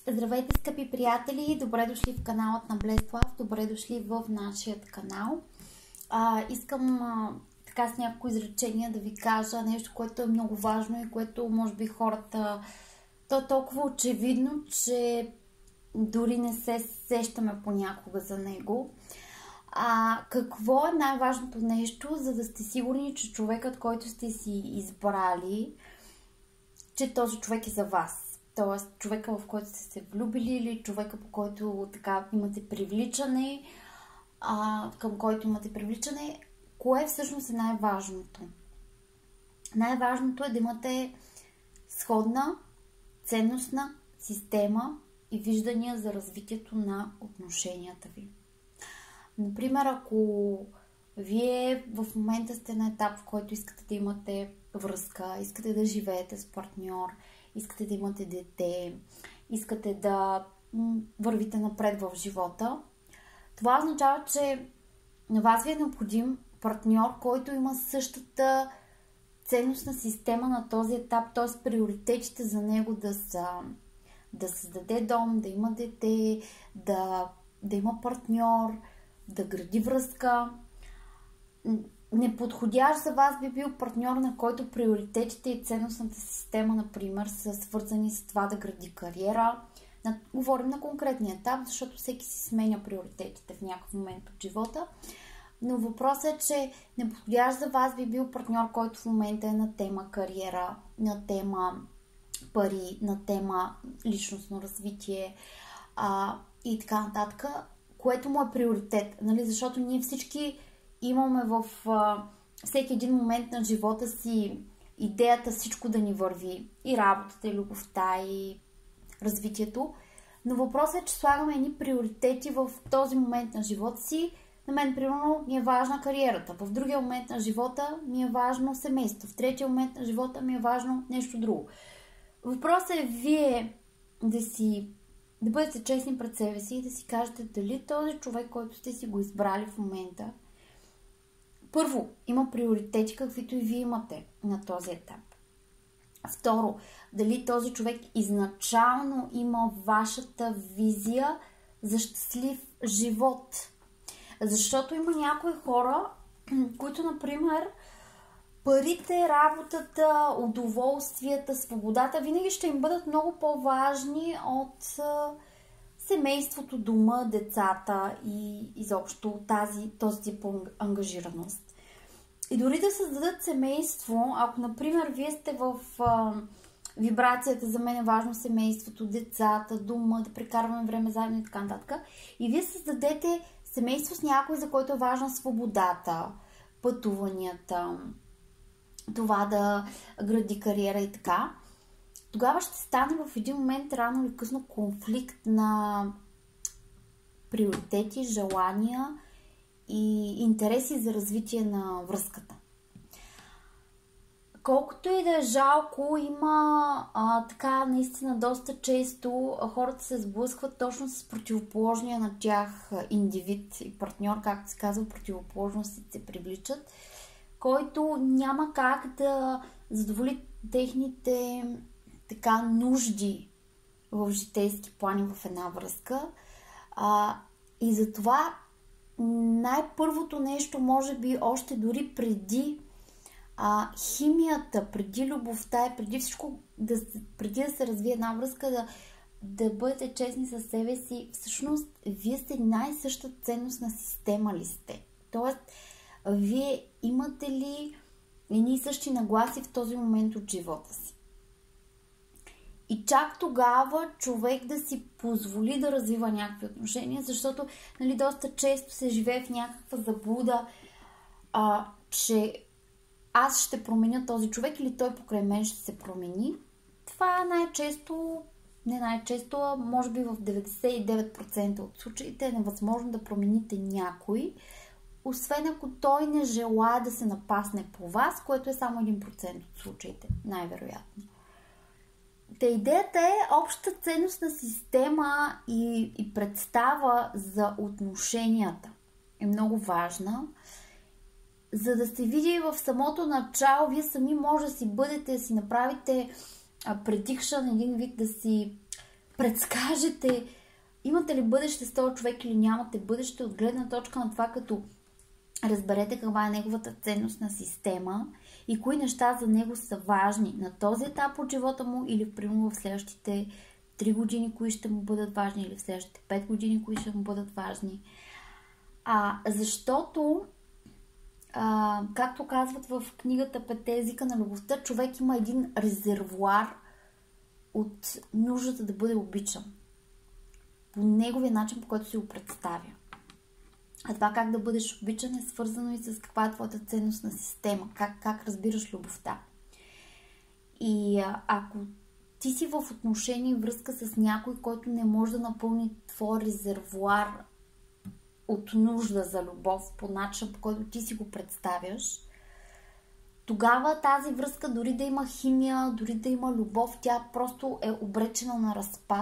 Здравейте, скъпи приятели! Добре дошли в каналът на Блеслав, добре дошли в нашия канал. Искам така с няколко изречения да ви кажа нещо, което е много важно и което може би хората... То е толкова очевидно, че дори не се сещаме понякога за него. Какво е най-важното нещо, за да сте сигурни, че човекът, който сте си избрали, че този човек е за вас? Тоест, човека, в който сте се влюбили, или човека, по който така имате привличане, към който имате привличане, кое всъщност е най-важното? Най-важното е да имате сходна, ценностна система и виждания за развитието на отношенията ви. Например, ако вие в момента сте на етап, в който искате да имате връзка, искате да живеете с партньор, искате да имате дете, искате да вървите напред в живота, това означава, че на вас ви е необходим партньор, който има същата ценностна система на този етап, т.е. приоритетите за него да създаде дом, да има дете, да има партньор, да гради връзка. Неподходящ за вас би бил партньор, на който приоритетите и ценностната система, например, са свързани с това да гради кариера. Говорим на конкретния етап, защото всеки си сменя приоритетите в някакъв момент от живота. Но въпросът е, че неподходящ за вас би бил партньор, който в момента е на тема кариера, на тема пари, на тема личностно развитие и така нататък, което му е приоритет. Нали? Защото ние всички имаме в всеки един момент на живота си идеята всичко да ни върви. И работата, и любовта, и развитието. Но въпросът е, че слагаме едни приоритети в този момент на живота си. На мен, примерно, ми е важна кариерата. В другия момент на живота ми е важно семейство. В третия момент на живота ми е важно нещо друго. Въпросът е вие да бъдете честни пред себе си и да си кажете дали този човек, който сте си го избрали в момента, първо, има приоритети, каквито и вие имате на този етап. Второ, дали този човек изначално има вашата визия за щастлив живот. Защото има някои хора, които, например, парите, работата, удоволствията, свободата винаги ще им бъдат много по-важни от семейството, дома, децата и изобщо този тип ангажираност. И дори да създадат семейство, ако, например, вие сте в вибрацията за мен е важно семейството, децата, дома, да прекарваме време заедно и така нататък, и вие създадете семейство с някой, за който е важна свободата, пътуванията, това да гради кариера и така, тогава ще стане в един момент рано или късно конфликт на приоритети, желания и интереси за развитие на връзката. Колкото и да е жалко, има така наистина доста често хората се сблъскват точно с противоположния на тях индивид и партньор, както се казва, противоположностите се привличат, който няма как да задоволи техните така нужди в житейски плани в една връзка. И затова най-първото нещо, може би още дори преди химията, преди любовта и преди всичко, преди да се развие една връзка, да бъдете честни със себе си, всъщност вие сте най-съща ценностна система ли сте? Тоест, вие имате ли едни и същи нагласи в този момент от живота си? И чак тогава човек да си позволи да развива някакви отношения, защото доста често се живее в някаква заблуда, че аз ще променя този човек или той покрай мен ще се промени. Това не най-често, а може би в 99% от случаите е невъзможно да промените някой, освен ако той не желае да се напасне по вас, което е само 1% от случаите, най-вероятно. Идеята е обща ценностна система и представа за отношенията е много важна, за да се види в самото начало, вие сами може да си бъдете, да си направите предикшън, един вид да си предскажете имате ли бъдеще с този човек или нямате бъдеще от гледна точка на това, като разберете каква е неговата ценностна система и кои неща за него са важни на този етап от живота му или примерно в следващите 3 години, кои ще му бъдат важни, или в следващите 5 години, кои ще му бъдат важни. Защото, както казват в книгата 5 езика на любовта, човек има един резервоар от нуждата да бъде обичан. По неговия начин, по който си го представя. А това как да бъдеш обичан е свързано и с каква е твоята ценностна система, как разбираш любовта. И ако ти си в отношение и връзка с някой, който не може да напълни твой резервоар от нужда за любов по начин, по който ти си го представяш, тогава тази връзка, дори да има химия, дори да има любов, тя просто е обречена на разпад.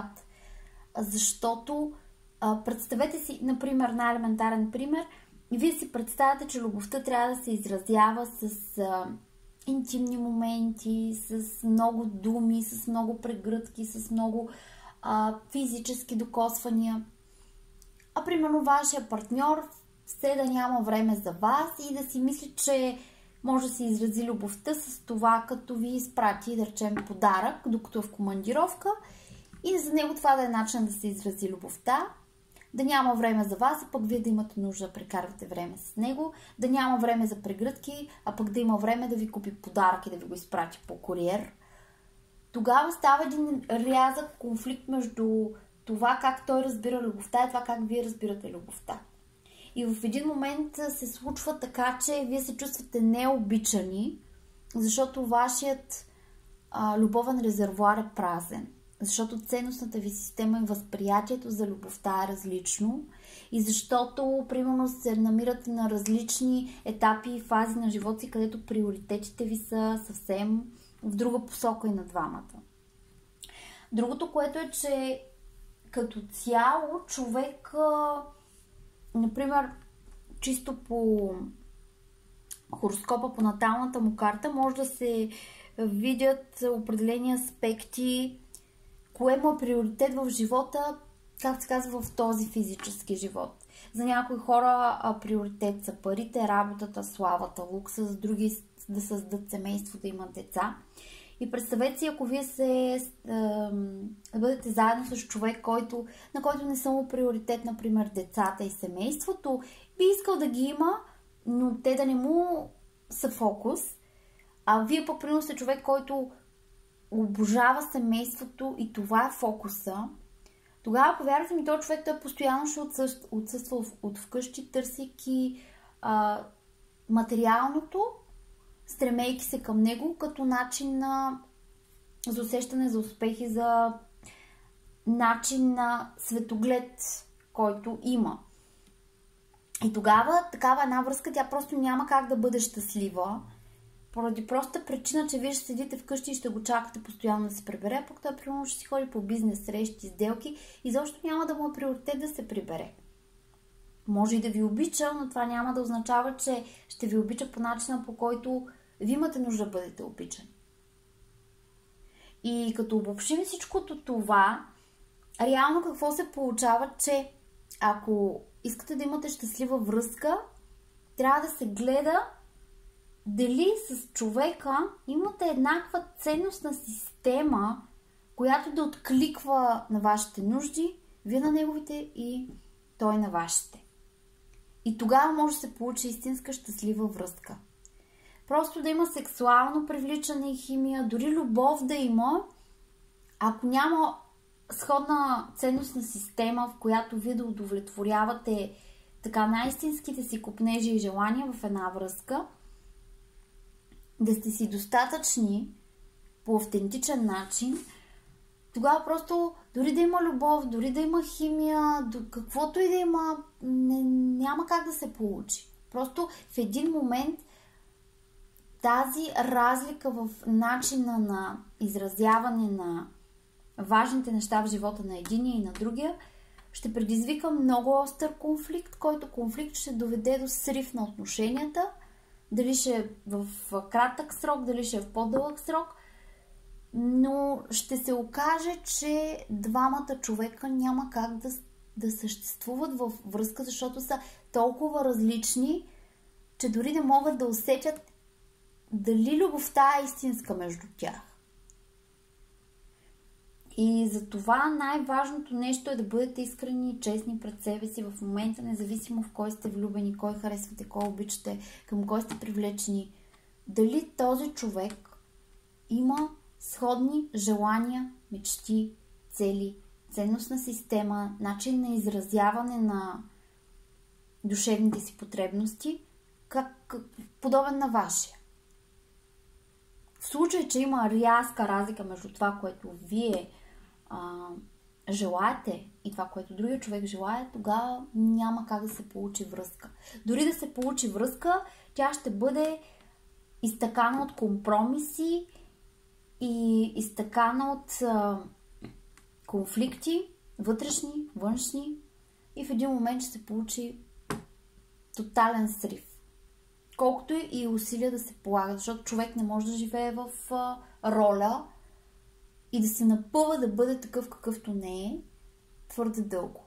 Защото представете си, например, най-елементарен пример, вие си представяте, че любовта трябва да се изразява с интимни моменти, с много думи, с много прегръдки, с много физически докосвания. А примерно вашия партньор все да няма време за вас и да си мисли, че може да се изрази любовта с това, като ви изпрати, да речем, подарък, докато е в командировка, и за него това да е начин да се изрази любовта, да няма време за вас, а пък вие да имате нужда да прекарвате време с него, да няма време за прегръдки, а пък да има време да ви купи подарък и да ви го изпрати по куриер. Тогава става един рязък конфликт между това как той разбира любовта и това как вие разбирате любовта. И в един момент се случва така, че вие се чувствате необичани, защото вашият любовен резервоар е празен. Защото ценностната ви система и възприятието за любовта е различно и защото, примерно, се намирате на различни етапи и фази на живота си, където приоритетите ви са съвсем в друга посока и на двамата. Другото, което е, че като цяло човек, например, чисто по хороскопа, по наталната му карта, може да се видят определени аспекти, кое му е приоритет в живота, както се казва, в този физически живот. За някои хора приоритет са парите, работата, славата, лукса, за други да създадат семейство, да имат деца. И представете си, ако вие бъдете заедно с човек, на който не са му приоритет, например, децата и семейството, би искал да ги има, но те да не му са фокус. А вие пък примерно сте човек, който обожава семейството и това е фокуса. Тогава, повярвайте ми, този човек той постоянно ще отсъства от вкъщи, търсейки материалното, стремейки се към него като начин за усещане за успехи, за начин на светоглед, който има. И тогава такава една връзка, тя просто няма как да бъде щастлива, поради проста причина, че вие ще седите вкъщи и ще го чакате постоянно да се прибере, а пък той примерно ще си ходи по бизнес срещи, сделки и защо няма да му е приоритет да се прибере. Може и да ви обича, но това няма да означава, че ще ви обича по начина, по който ви имате нужда да бъдете обичани. И като обобщим всичкото това, реално какво се получава, че ако искате да имате щастлива връзка, трябва да се гледа дали с човека имате еднаква ценностна система, която да откликва на вашите нужди, вие на неговите и той на вашите. И тогава може да се получи истинска щастлива връзка. Просто да има сексуално привличане и химия, дори любов да има, ако няма сходна ценностна система, в която вие да удовлетворявате така най-истинските си копнежи и желания в една връзка, да сте си достатъчни по автентичен начин, тогава просто дори да има любов, дори да има химия, каквото и да има, няма как да се получи. Просто в един момент тази разлика в начина на изразяване на важните неща в живота на единия и на другия ще предизвика много остър конфликт, който конфликт ще доведе до срив на отношенията, дали ще е в кратък срок, дали ще е в по-дълъг срок. но ще се окаже, че двамата човека няма как да съществуват във връзка, защото са толкова различни, че дори не могат да усетят дали любовта е истинска между тях. И за това най-важното нещо е да бъдете искрени и честни пред себе си в момента, независимо в кой сте влюбени, кой харесвате, кой обичате, към кой сте привлечени. Дали този човек има сходни желания, мечти, цели, ценностна система, начин на изразяване на душевните си потребности, подобен на вашия. В случай, че има рязка разлика между това, което вие желаете и това, което другия човек желае, тогава няма как да се получи връзка. Дори да се получи връзка, тя ще бъде изтъкана от компромиси и изтъкана от конфликти, вътрешни, външни, и в един момент ще се получи тотален срив. Колкото и усилия да се полагат, защото човек не може да живее в роля и да се напъва да бъде такъв какъвто не е твърде дълго.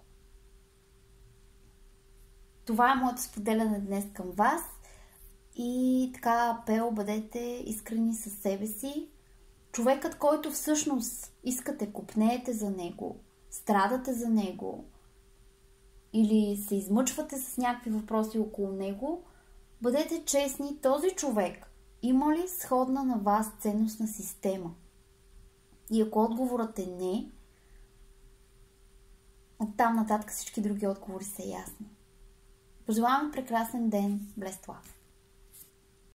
Това е моето споделяне днес към вас и така апел, бъдете искрени със себе си. Човекът, който всъщност искате, копнеете за него, страдате за него или се измъчвате с някакви въпроси около него, бъдете честни, този човек има ли сходна на вас ценностна система? И ако отговорът е не, оттам нататък всички други отговори са ясни. Пожелавам прекрасен ден, Blessed Love!